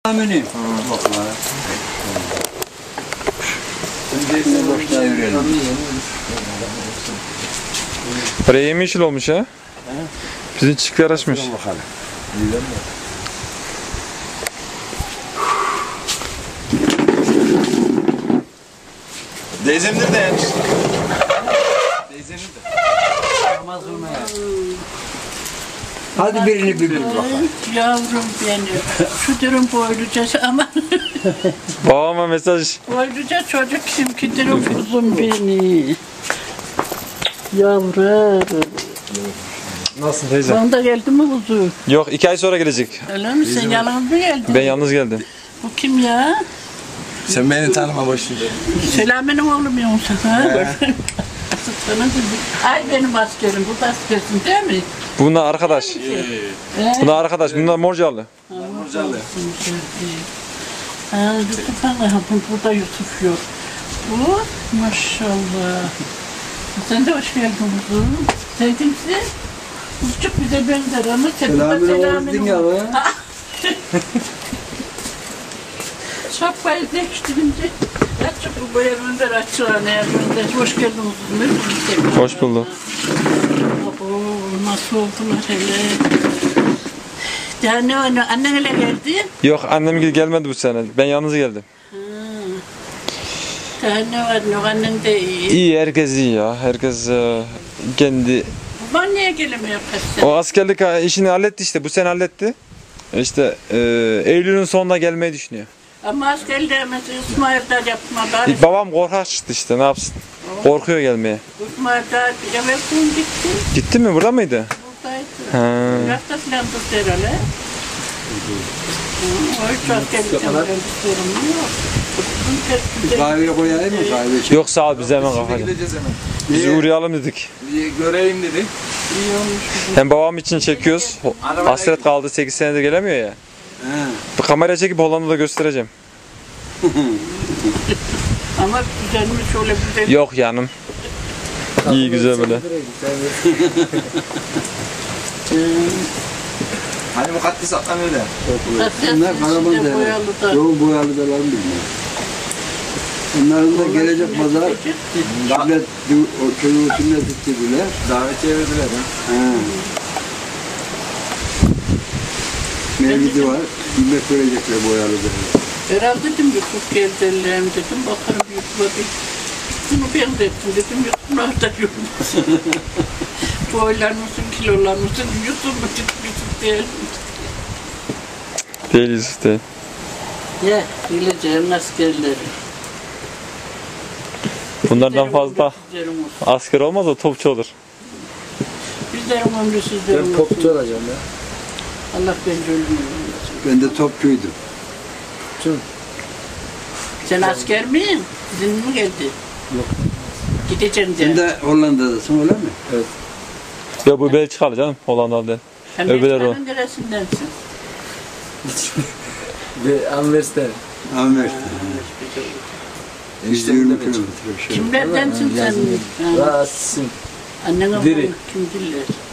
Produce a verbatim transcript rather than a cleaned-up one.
Amini. Buraya yemyeşil olmuş ha. Bizim çiftler açmış. Teyzemdir de yani. Teyzemdir de. Namaz kılmaya. Hadi birini bir bakalım. Yavrum benim, şu durum boyluca ama Babama mesaj. boyluca çocuk kimki durum kuzum beni. Yavrum. Nasılsın teyze? Bana da geldi mi kuzu? Yok, iki ay sonra gelecek. Öyle mi? Sen yalnız mı geldin? Ben yalnız geldim. Bu kim ya? Sen beni tanıma boşver. Selami'nin oğlu mu yoksa? Ha? Sana dedim. Ay benim askerim, bu da askersin değil mi? Bunlar arkadaş. Ee? Bunlar arkadaş. Bunlar Morcalı. Morcalı. Ha, Yusuf Ana, burada Yusuf yok. Bu maşallah. Sen de hoş geldin kuzum. Sen kimsin? Kuzcuk bize benzer ama sen de Selami'nin oğlu. Sopayı değiştirince açık bu boya gönder açığa neye gönder. Hoş geldin kuzum. Hoş bulduk. Abo, nasıl oldular hele. Ya ne oynuyor? Annen hele geldi. Yok, annem gelmedi bu sene. Ben yalnız geldim. Daha ne var ne yok, annen de iyi. İyi, herkes iyi ya. Herkes e, kendi... Baban niye gelemiyor kaç sene? O askerlik işini halletti işte. Bu sene halletti. İşte e, Eylül'ün sonunda gelmeyi düşünüyor. Ama askerliğe mesela İsmail'de yapma bari. Babam korkak çıktı işte, ne yapsın? Korkuyor gelmeye. İsmail'de eve kum gitti. Gitti mi? Burada mıydı? Buradaydı. Ha. Bir hafta filan tuttu herhalde. O hiç askerlikten ben tutuyorum yok. Tuttum tepkide. Kahveye koyayım mı kahve? Yok sağ ol, biz hemen kalkacağız. Gideceğiz hemen. Biz uğrayalım dedik. Bir göreyim dedi. İyi olmuş. Hem babam için çekiyoruz. Hasret kaldı, sekiz senedir gelemiyor ya. He. Bu kameraya çekip Hollanda'da göstereceğim. Ama güzelmiş şöyle güzel. Yok yanım. İyi güzel böyle. Hani mukaddes atlanıyor da. Bunlar Karaman derler. Boyalı da. Doğu boyalı derler bilmiyorum. Onların da gelecek pazar sünnet, o çocuğu sünnet ettirdiler. Davetiye verdiler ha. He. Mevlidi var. Himmet verecekler boyalı derler. Herhalde dedim Yusuf geldi ellerim dedim. Bakarım Yusuf'a bir. Bunu ben de ettim dedim. Yusuf nerede yorulmasın. Boylar mısın, kilolar mısın? Yusuf mu dedim, Yusuf değil. Değiliz işte. Ya, bileceğim askerleri. Bunlardan fazla Bizlerin olsun. asker olmaz da topçu olur. Bizlerin ömrü sizlerin olsun. Ben topçu olacağım ya. Allah bence ölümünü. Ben de topçuydum. Sen asker misin? Sizin mi geldi? Yok. Gideceksin Sen diye. de Hollanda'dasın öyle mi? Evet. Ya bu Belçikalı canım, Hollanda'dan. Sen öbürler o. Belçika'nın neresindensin? Ve Anvers'te. Ahmet. yüz yirmi kilometre bir şey. Kimlerdensin sen? Ha, Rahatsızsın. Annene Diri. kim diller?